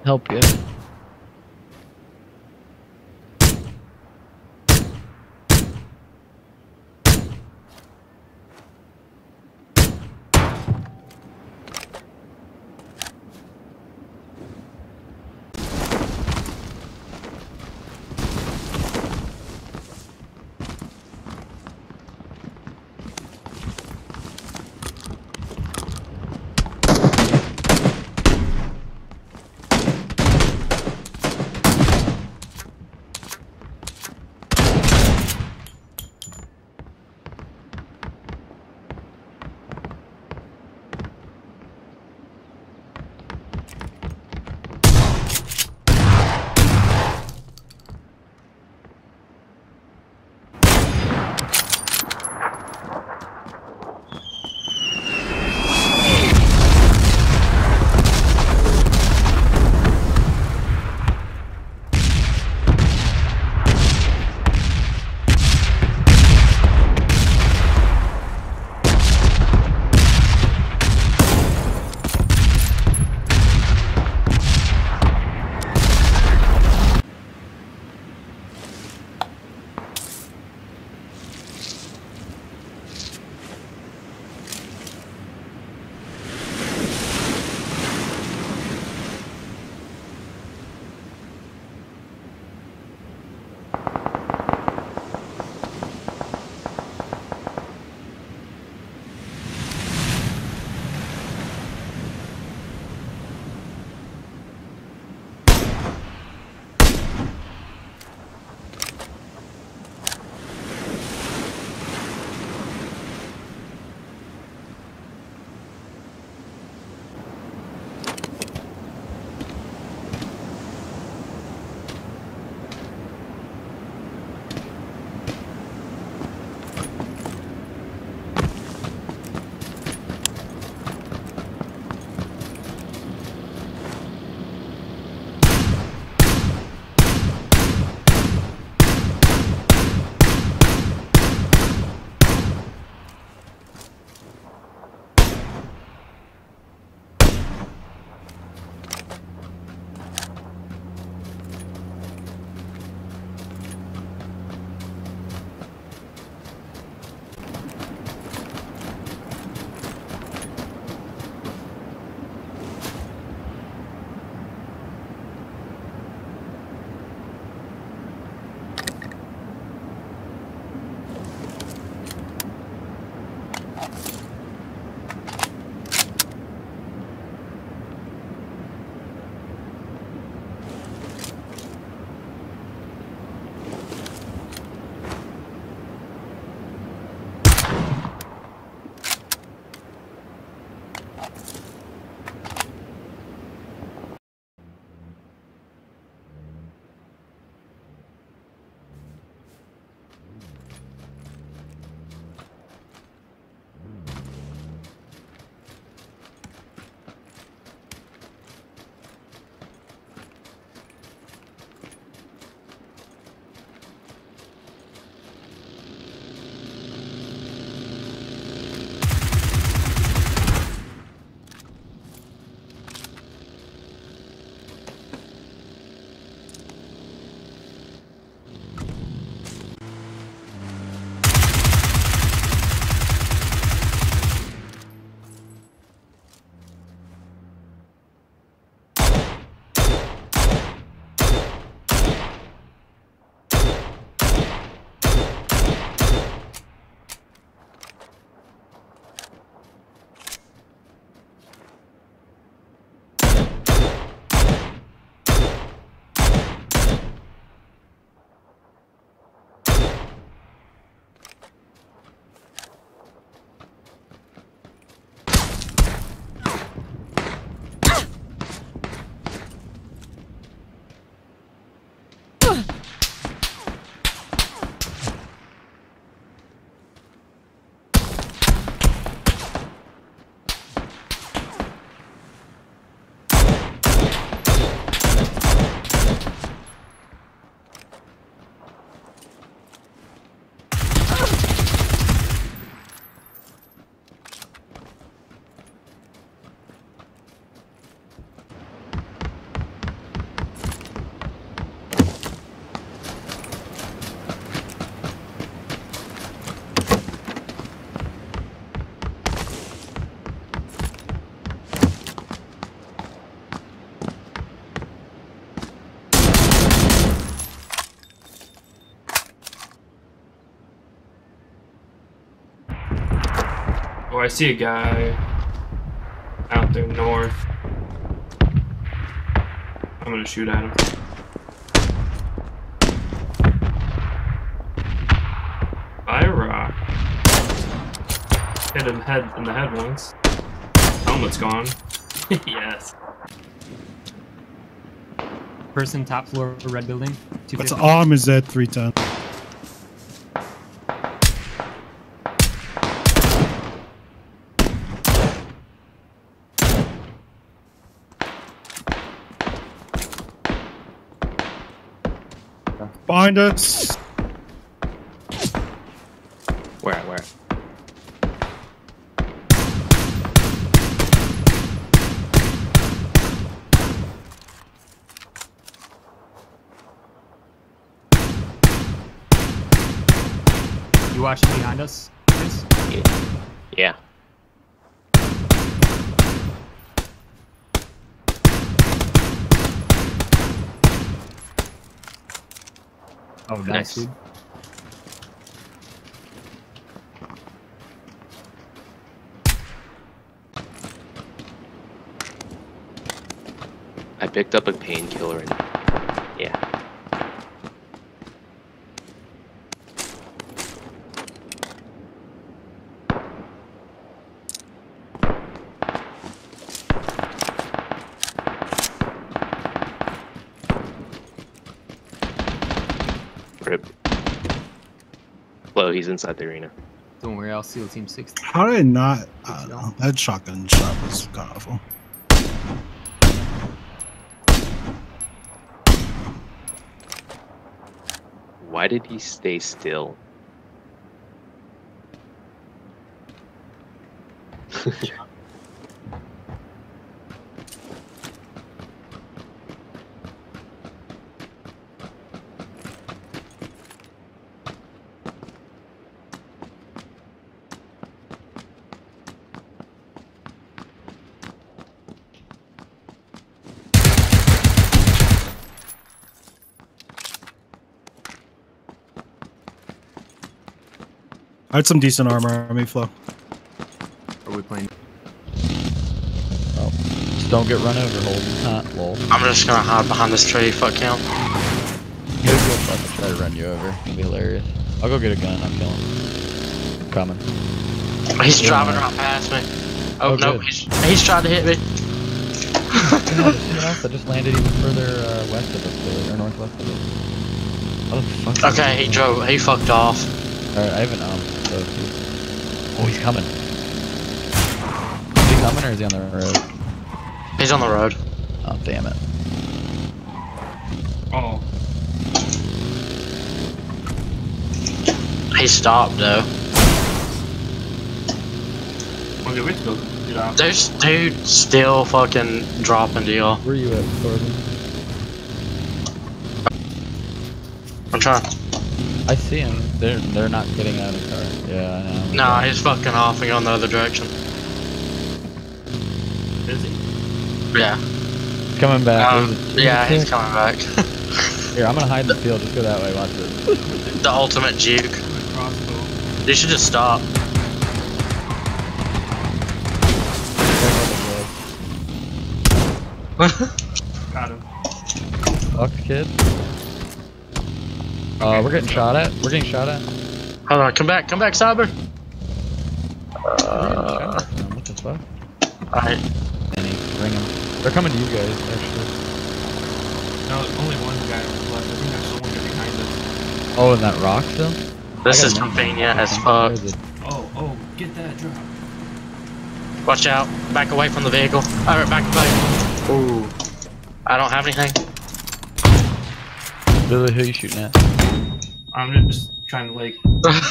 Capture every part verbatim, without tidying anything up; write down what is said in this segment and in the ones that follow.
help you. Oh, I see a guy out there north. I'm gonna shoot at him. Fire rock. Hit him head in the head once. Helmet's gone. Yes. Person top floor, red building. What's arm is that three ten? Behind us. Where? Where? You watching behind us, Chris? Yeah. Yeah. Oh, nice, Nice. dude. I picked up a painkiller and yeah. Rip. Flo, he's inside the arena. Don't worry, I'll seal team six. How did I not? I don't know. That shotgun shot was god awful. Why did he stay still? I had some decent armor on me, Flo. Are we playing? Oh, just don't get run over, Holden. Huh, lol. I'm just gonna hide behind this tree, fuck him. He'll go fucking try to run you over. It'll be hilarious. I'll go get a gun. I'm killing. I'm coming. He's Yeah. driving right past me. Oh, Oh, no, good. he's, he's trying to hit me. Yeah, there's someone else that just landed even further uh, west of us, or northwest of us. What the fuck? Okay, he drove, he fucked off. Alright, I have an um. So he's... Oh, he's coming. Is he coming or is he on the road? He's on the road. Oh, damn it. Oh. He stopped though. Okay, we have to go get out. There's dude still fucking dropping to y'all. Where are you at, Corbin? I'm trying. I see him. They're they're not getting out of the car. Yeah, I know. Nah, he's fucking off and going the other direction. Is he? Yeah. He's coming back. Um, There's a- yeah, there's a he's coming back. tick. Here, I'm gonna hide in the field. Just go that way. Watch this. The ultimate juke. Crossbow. You should just stop. Got him. Fuck, kid. Uh, we're getting shot at. We're getting shot at. Hold on, come back, come back, Cyber. We're getting Uh, shot at. What the fuck? alright. Any, bring them. They're coming to you guys, actually. No, only one guy left. I think there's someone behind us. Oh, and that rock still? This I is got an convenient enemy. as fuck. Where is it? Oh, oh, get that drop. Watch out. Back away from the vehicle. Alright, back away. Ooh. I don't have anything. Billy, who are you shooting at? I'm just trying to like.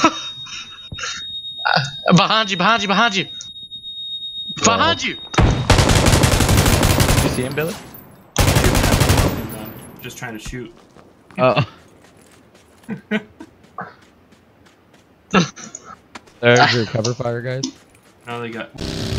Behind you, behind you, behind you. Behind you. You see him, Billy? And, uh, just trying to shoot. Oh. There's your cover fire, guys. Now they got.